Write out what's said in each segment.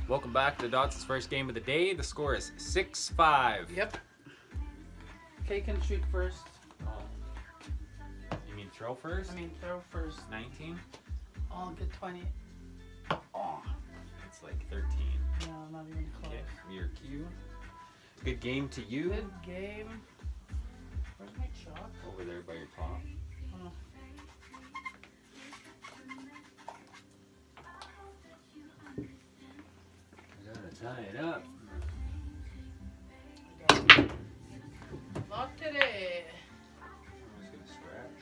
Welcome back to Dots' first game of the day. The score is 6-5. Yep. Kay can shoot first. Oh. You mean throw first? I mean throw first. 19? I'll get 20. Oh. It's like 13. No, not even close. Okay, your cue. Good game to you. Good game. Where's my chalk? Over there by your paw. Oh. I gotta tie it up. Not today. I'm just gonna scratch.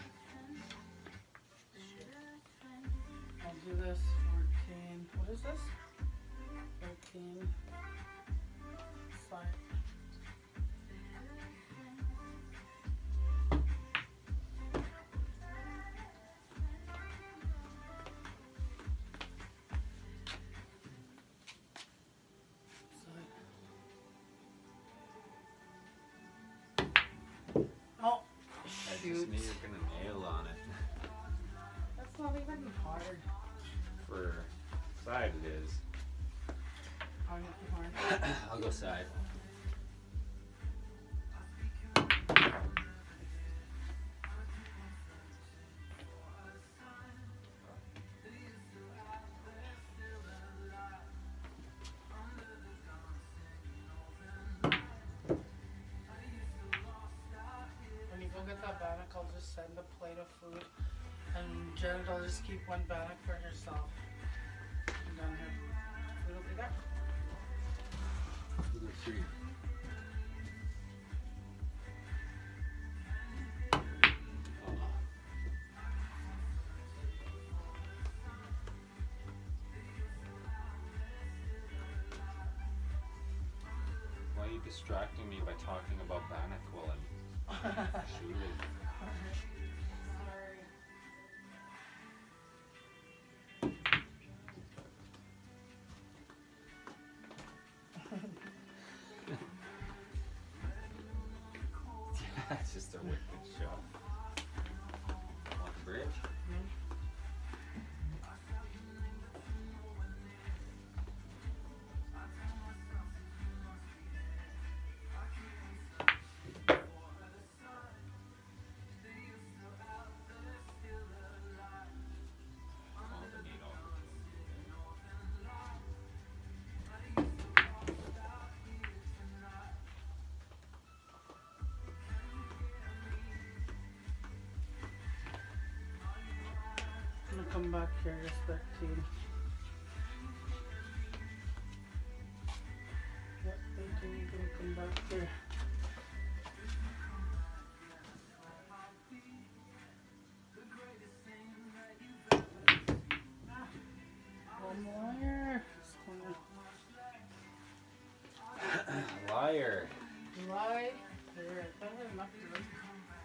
I'll do this 14. What is this? 13. 5. Oh, I just shoot. knew you were gonna nail on it. That's not even hard. For side it is. Hard, not hard. I'll go side. When you go get that bannock, I'll just send a plate of food. And Janet, I'll just keep one bannock for herself. And then her food will be there. We'll go 3. Why are you distracting me by talking about bannock while I'm shooting? Sorry. That's just a wicked shot. On the bridge? Oh, the neat opportunity. I'm gonna come back here, just 13. Yep, 13, you're gonna come back here. One more. This corner. Liar. Lie. There, I thought I had enough to do.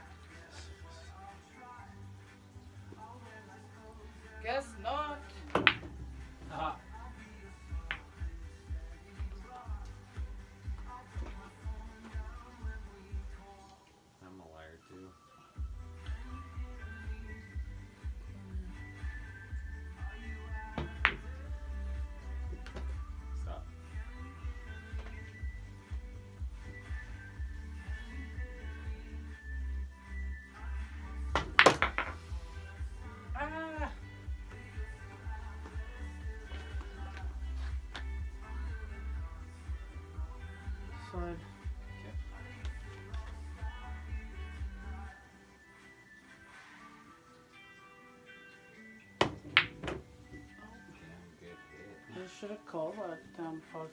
Guess not. Ah. I'm a liar too. Stop. Ah. Side. Okay. Damn good hit. I should have called that damn puck.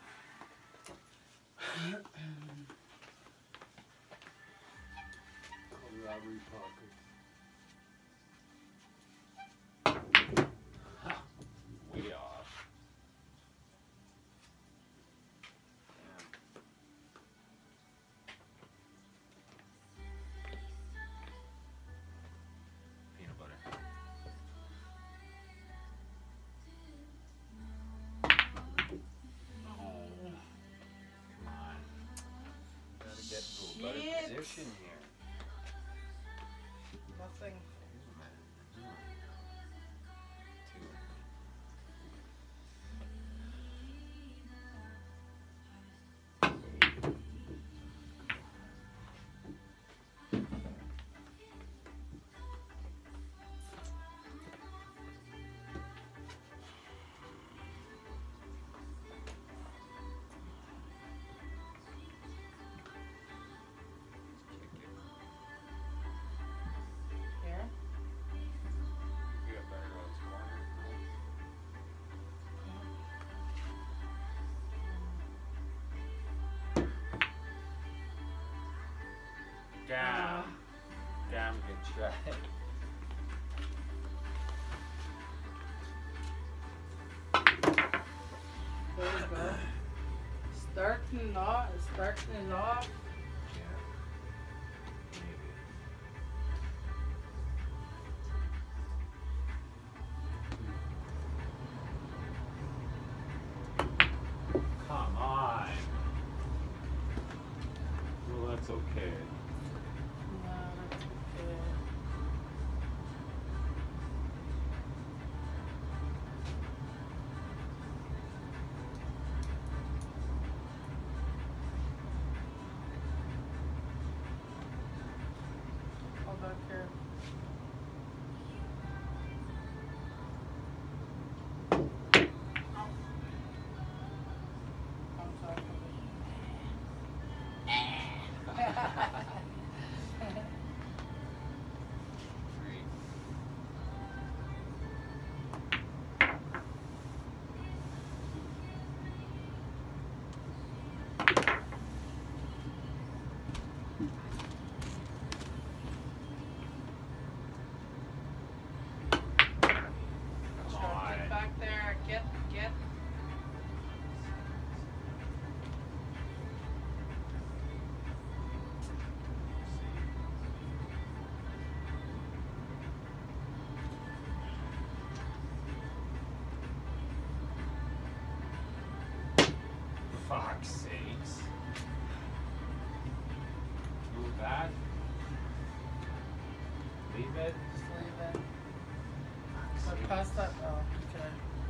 Robbery pocket. Way off. Damn. Peanut butter. Oh. Come on. Gotta get to a better Shit. position here. Nothing. Damn. Damn good try. There we go. Starting it off. Yeah. Maybe. Come on. Well, that's okay. No, that's okay. Hold back here. On top of it. Get back there. Get. Fuck's sakes. Move that. Leave it. Just leave it. So pass that. Oh, okay.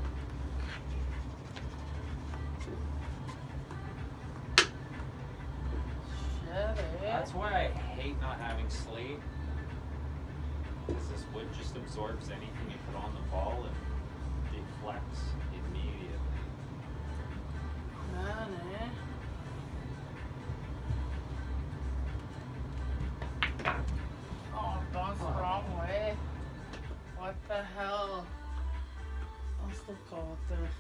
Shit, eh? That's why I hate not having slate. Because this wood just absorbs anything you put on the ball and deflects immediately. Man, eh? Oh, bounced the wrong way. What the hell? I'll still call it there.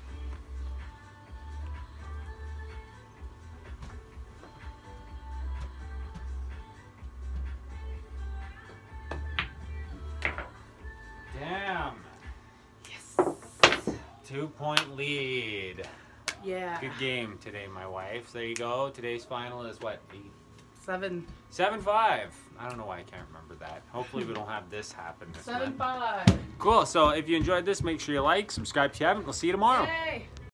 Damn. Yes. 2-point lead. Yeah. Good game today, my wife. There you go. Today's final is what? 7. 7-5. I don't know why I can't remember that. Hopefully we don't have this happen this month. 7-5. Cool. So if you enjoyed this, make sure you like, subscribe if you haven't. We'll see you tomorrow. Yay.